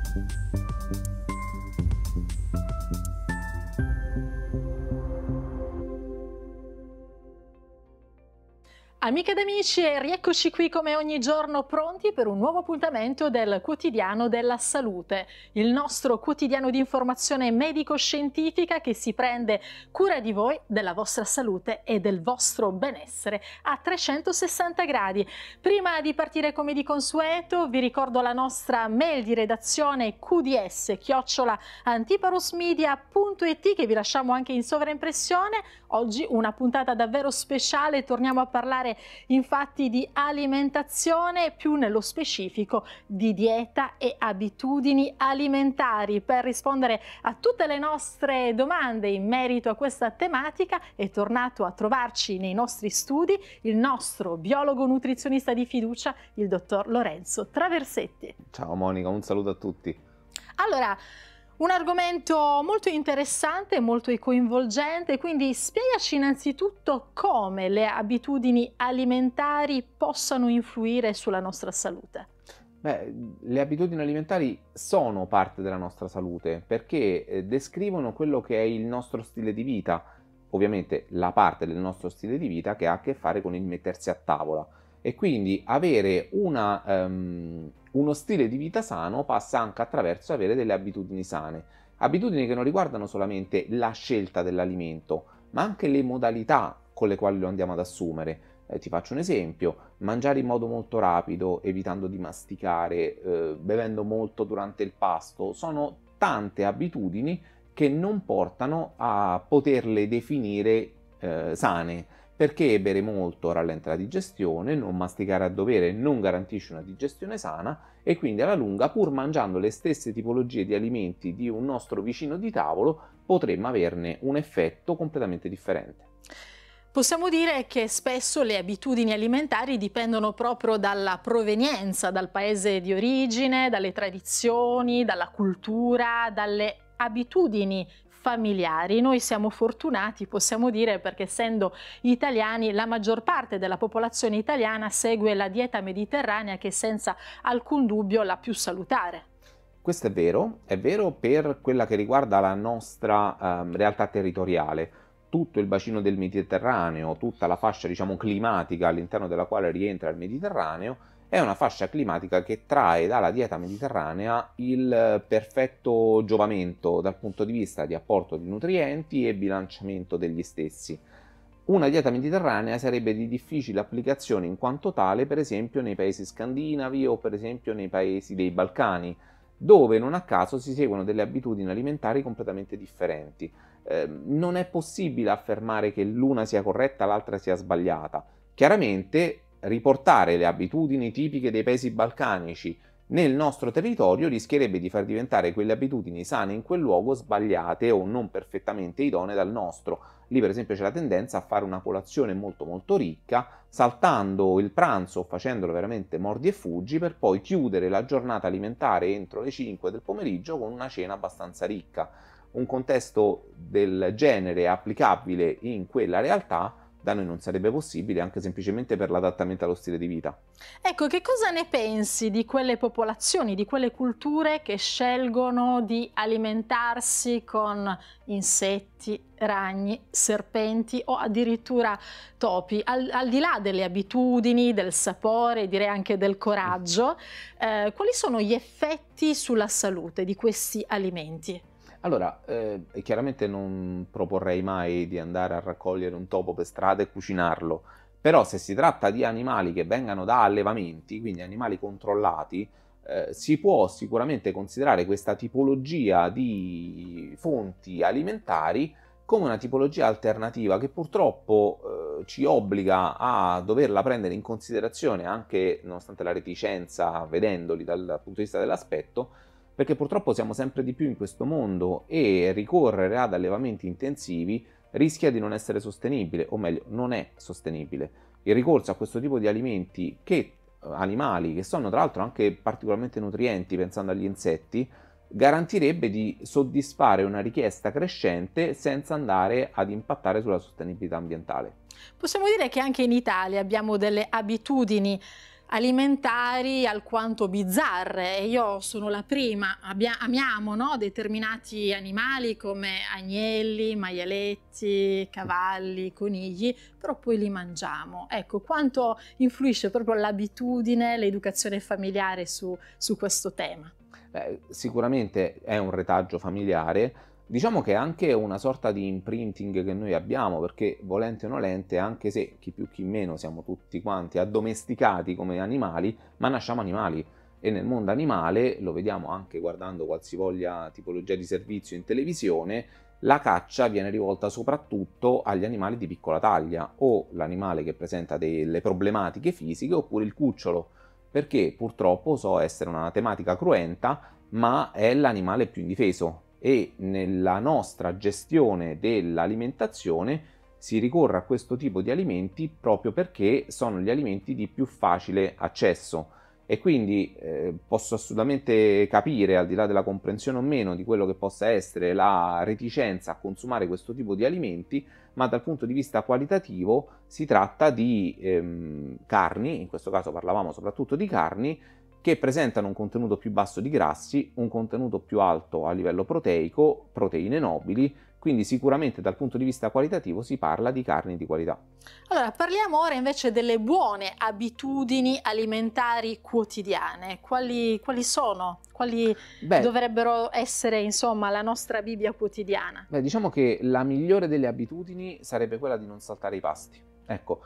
Amiche ed amici, e rieccoci qui come ogni giorno pronti per un nuovo appuntamento del Quotidiano della Salute, il nostro quotidiano di informazione medico-scientifica che si prende cura di voi, della vostra salute e del vostro benessere a 360 gradi. Prima di partire come di consueto vi ricordo la nostra mail di redazione qds@antiparosmedia.it che vi lasciamo anche in sovraimpressione. Oggi una puntata davvero speciale, torniamo a parlare infatti di alimentazione, più nello specifico di dieta e abitudini alimentari. Per rispondere a tutte le nostre domande in merito a questa tematica è tornato a trovarci nei nostri studi il nostro biologo nutrizionista di fiducia, il dottor Lorenzo Traversetti. Ciao Monica, un saluto a tutti. Allora, un argomento molto interessante, molto coinvolgente, quindi spiegaci innanzitutto come le abitudini alimentari possano influire sulla nostra salute. Le abitudini alimentari sono parte della nostra salute perché descrivono quello che è il nostro stile di vita, ovviamente la parte del nostro stile di vita che ha a che fare con il mettersi a tavola. E quindi avere uno stile di vita sano passa anche attraverso avere delle abitudini sane. Abitudini che non riguardano solamente la scelta dell'alimento, ma anche le modalità con le quali lo andiamo ad assumere. Ti faccio un esempio: mangiare in modo molto rapido, evitando di masticare, bevendo molto durante il pasto, sono tante abitudini che non portano a poterle definire sane. Perché bere molto rallenta la digestione, non masticare a dovere non garantisce una digestione sana e quindi alla lunga, pur mangiando le stesse tipologie di alimenti di un nostro vicino di tavolo, potremmo averne un effetto completamente differente. Possiamo dire che spesso le abitudini alimentari dipendono proprio dalla provenienza, dal paese di origine, dalle tradizioni, dalla cultura, dalle abitudini familiari. Noi siamo fortunati, possiamo dire, perché essendo italiani la maggior parte della popolazione italiana segue la dieta mediterranea, che è senza alcun dubbio la più salutare. Questo è vero per quella che riguarda la nostra realtà territoriale. Tutto il bacino del Mediterraneo, tutta la fascia diciamo climatica all'interno della quale rientra il Mediterraneo, è una fascia climatica che trae dalla dieta mediterranea il perfetto giovamento dal punto di vista di apporto di nutrienti e bilanciamento degli stessi. Una dieta mediterranea sarebbe di difficile applicazione in quanto tale, per esempio, nei paesi scandinavi o per esempio nei paesi dei Balcani, dove non a caso si seguono delle abitudini alimentari completamente differenti. Non è possibile affermare che l'una sia corretta e l'altra sia sbagliata. Chiaramente riportare le abitudini tipiche dei paesi balcanici nel nostro territorio rischierebbe di far diventare quelle abitudini sane in quel luogo sbagliate o non perfettamente idonee dal nostro. Lì per esempio c'è la tendenza a fare una colazione molto molto ricca, saltando il pranzo o facendolo veramente mordi e fuggi, per poi chiudere la giornata alimentare entro le 5 del pomeriggio con una cena abbastanza ricca. Un contesto del genere applicabile in quella realtà da noi non sarebbe possibile, anche semplicemente per l'adattamento allo stile di vita. Ecco, che cosa ne pensi di quelle popolazioni, di quelle culture che scelgono di alimentarsi con insetti, ragni, serpenti o addirittura topi? Al di là delle abitudini, del sapore, direi anche del coraggio, quali sono gli effetti sulla salute di questi alimenti? Allora, chiaramente non proporrei mai di andare a raccogliere un topo per strada e cucinarlo, però se si tratta di animali che vengano da allevamenti, quindi animali controllati, si può sicuramente considerare questa tipologia di fonti alimentari come una tipologia alternativa che purtroppo ci obbliga a doverla prendere in considerazione anche nonostante la reticenza vedendoli dal punto di vista dell'aspetto, perché purtroppo siamo sempre di più in questo mondo e ricorrere ad allevamenti intensivi rischia di non essere sostenibile, o meglio, non è sostenibile. Il ricorso a questo tipo di alimenti, animali che sono tra l'altro anche particolarmente nutrienti, pensando agli insetti, garantirebbe di soddisfare una richiesta crescente senza andare ad impattare sulla sostenibilità ambientale. Possiamo dire che anche in Italia abbiamo delle abitudini alimentari alquanto bizzarre, e io sono la prima. Amiamo, no, determinati animali come agnelli, maialetti, cavalli, conigli, però poi li mangiamo. Ecco, quanto influisce proprio l'abitudine, l'educazione familiare su questo tema? Sicuramente è un retaggio familiare, diciamo che è anche una sorta di imprinting che noi abbiamo, perché volente o nolente, anche se chi più chi meno siamo tutti quanti addomesticati come animali, ma nasciamo animali. E nel mondo animale, lo vediamo anche guardando qualsivoglia tipologia di servizio in televisione, la caccia viene rivolta soprattutto agli animali di piccola taglia, o l'animale che presenta delle problematiche fisiche, oppure il cucciolo, perché purtroppo so essere una tematica cruenta, ma è l'animale più indifeso e nella nostra gestione dell'alimentazione si ricorre a questo tipo di alimenti proprio perché sono gli alimenti di più facile accesso. E quindi posso assolutamente capire, al di là della comprensione o meno di quello che possa essere la reticenza a consumare questo tipo di alimenti, ma dal punto di vista qualitativo si tratta di carni, in questo caso parlavamo soprattutto di carni, che presentano un contenuto più basso di grassi, un contenuto più alto a livello proteico, proteine nobili, quindi sicuramente dal punto di vista qualitativo si parla di carni di qualità. Allora, parliamo ora invece delle buone abitudini alimentari quotidiane. Quali sono? Quali Beh, dovrebbero essere, insomma, la nostra Bibbia quotidiana? diciamo che la migliore delle abitudini sarebbe quella di non saltare i pasti. Ecco,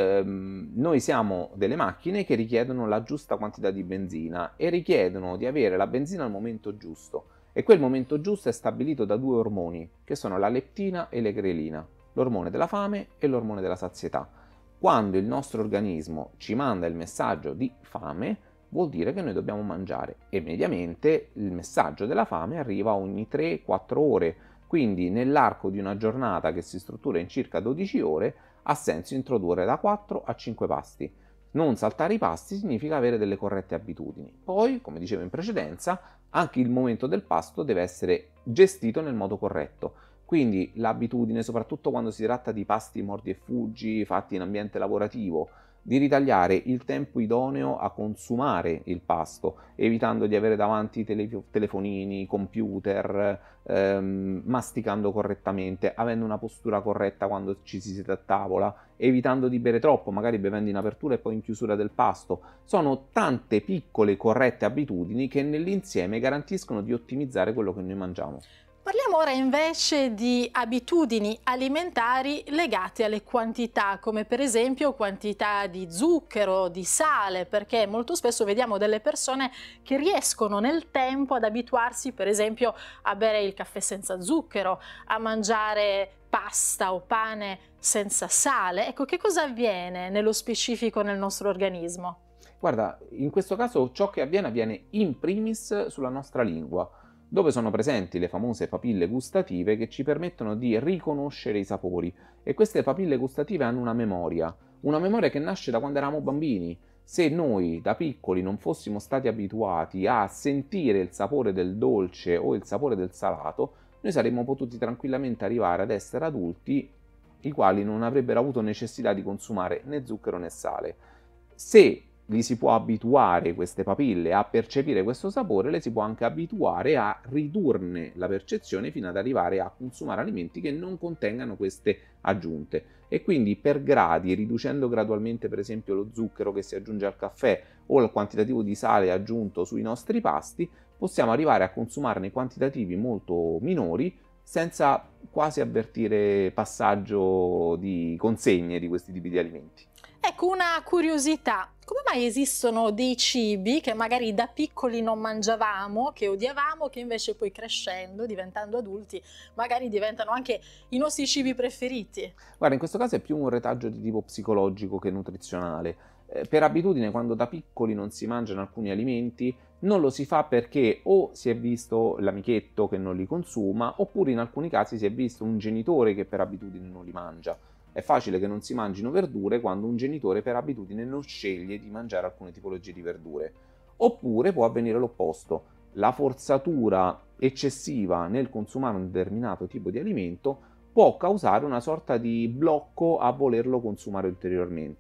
noi siamo delle macchine che richiedono la giusta quantità di benzina e richiedono di avere la benzina al momento giusto. E quel momento giusto è stabilito da due ormoni, che sono la leptina e la grelina, l'ormone della fame e l'ormone della sazietà. Quando il nostro organismo ci manda il messaggio di fame, vuol dire che noi dobbiamo mangiare e mediamente il messaggio della fame arriva ogni 3-4 ore, quindi nell'arco di una giornata che si struttura in circa 12 ore ha senso introdurre da 4 a 5 pasti. Non saltare i pasti significa avere delle corrette abitudini. Poi, come dicevo in precedenza, anche il momento del pasto deve essere gestito nel modo corretto. Quindi l'abitudine, soprattutto quando si tratta di pasti mordi e fuggi fatti in ambiente lavorativo, di ritagliare il tempo idoneo a consumare il pasto, evitando di avere davanti telefonini, computer, masticando correttamente, avendo una postura corretta quando ci si siede a tavola, evitando di bere troppo, magari bevendo in apertura e poi in chiusura del pasto. Sono tante piccole corrette abitudini che nell'insieme garantiscono di ottimizzare quello che noi mangiamo. Parliamo ora invece di abitudini alimentari legate alle quantità, come per esempio quantità di zucchero, di sale, perché molto spesso vediamo delle persone che riescono nel tempo ad abituarsi, per esempio, a bere il caffè senza zucchero, a mangiare pasta o pane senza sale. Ecco, che cosa avviene nello specifico nel nostro organismo? Guarda, in questo caso ciò che avviene in primis sulla nostra lingua, dove sono presenti le famose papille gustative che ci permettono di riconoscere i sapori. E queste papille gustative hanno una memoria che nasce da quando eravamo bambini. Se noi da piccoli non fossimo stati abituati a sentire il sapore del dolce o il sapore del salato, noi saremmo potuti tranquillamente arrivare ad essere adulti i quali non avrebbero avuto necessità di consumare né zucchero né sale. Se li si può abituare queste papille a percepire questo sapore, le si può anche abituare a ridurne la percezione fino ad arrivare a consumare alimenti che non contengano queste aggiunte. E quindi per gradi, riducendo gradualmente per esempio lo zucchero che si aggiunge al caffè o il quantitativo di sale aggiunto sui nostri pasti, possiamo arrivare a consumarne quantitativi molto minori senza quasi avvertire passaggio di consegne di questi tipi di alimenti. Ecco, una curiosità: come mai esistono dei cibi che magari da piccoli non mangiavamo, che odiavamo, che invece poi crescendo, diventando adulti, magari diventano anche i nostri cibi preferiti? Guarda, in questo caso è più un retaggio di tipo psicologico che nutrizionale. Per abitudine, quando da piccoli non si mangiano alcuni alimenti, non lo si fa perché o si è visto l'amichetto che non li consuma, oppure in alcuni casi si è visto un genitore che per abitudine non li mangia. È facile che non si mangino verdure quando un genitore per abitudine non sceglie di mangiare alcune tipologie di verdure. Oppure può avvenire l'opposto: la forzatura eccessiva nel consumare un determinato tipo di alimento può causare una sorta di blocco a volerlo consumare ulteriormente.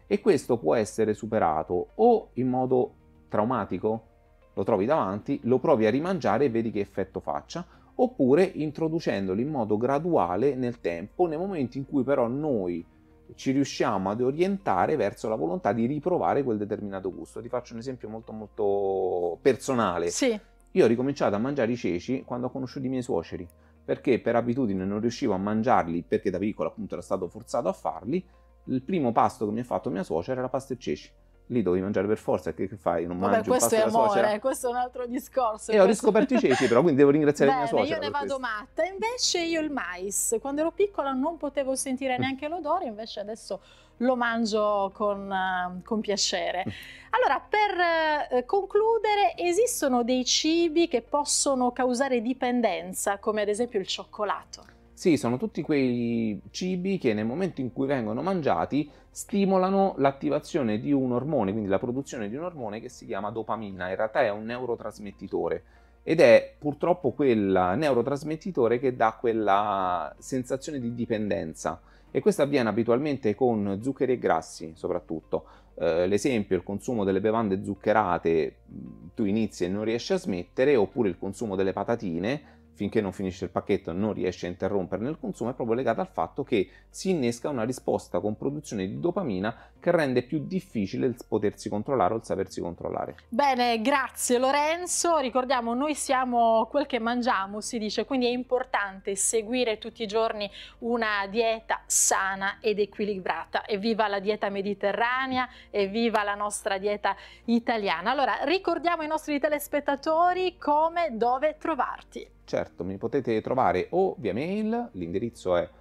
e questo può essere superato o in modo traumatico, lo trovi davanti, lo provi a rimangiare e vedi che effetto faccia, oppure introducendolo in modo graduale nel tempo, nei momenti in cui però noi ci riusciamo ad orientare verso la volontà di riprovare quel determinato gusto. Ti faccio un esempio molto molto personale. Sì. Io ho ricominciato a mangiare i ceci quando ho conosciuto i miei suoceri, perché per abitudine non riuscivo a mangiarli, perché da piccolo appunto ero stato forzato a farli. Il primo pasto che mi ha fatto mia suocera era la pasta e ceci. Lì dovevi mangiare per forza, che fai? Non Vabbè, mangi un questo pasto è della suocera? amore, questo è un altro discorso. E ho riscoperto i ceci però, quindi devo ringraziare mia Bene, suocera io ne per vado questo. matta. Invece io il mais, quando ero piccola non potevo sentire neanche l'odore, invece adesso lo mangio con piacere. Allora, per concludere, esistono dei cibi che possono causare dipendenza, come ad esempio il cioccolato? Sì, sono tutti quei cibi che nel momento in cui vengono mangiati stimolano l'attivazione di un ormone, quindi la produzione di un ormone che si chiama dopamina. In realtà è un neurotrasmettitore ed è purtroppo quel neurotrasmettitore che dà quella sensazione di dipendenza, e questo avviene abitualmente con zuccheri e grassi soprattutto. L'esempio, il consumo delle bevande zuccherate, tu inizi e non riesci a smettere, oppure il consumo delle patatine, finché non finisce il pacchetto non riesce a interromperne il consumo, è proprio legato al fatto che si innesca una risposta con produzione di dopamina che rende più difficile il potersi controllare o il sapersi controllare. Bene, grazie Lorenzo. Ricordiamo, noi siamo quel che mangiamo, si dice, quindi è importante seguire tutti i giorni una dieta sana ed equilibrata. Evviva la dieta mediterranea, evviva la nostra dieta italiana. Allora, ricordiamo ai nostri telespettatori come, dove trovarti. Certo, mi potete trovare o via mail, l'indirizzo è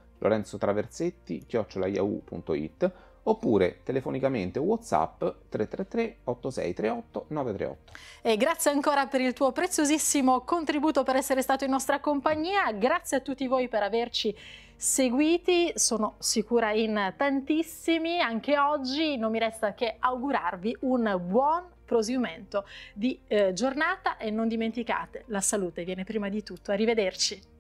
lorenzotraversetti@yahoo.it, oppure telefonicamente WhatsApp 333 8638 938. E grazie ancora per il tuo preziosissimo contributo, per essere stato in nostra compagnia. Grazie a tutti voi per averci seguiti, sono sicura in tantissimi anche oggi. Non mi resta che augurarvi un buon proseguimento di giornata, e non dimenticate, la salute viene prima di tutto. Arrivederci.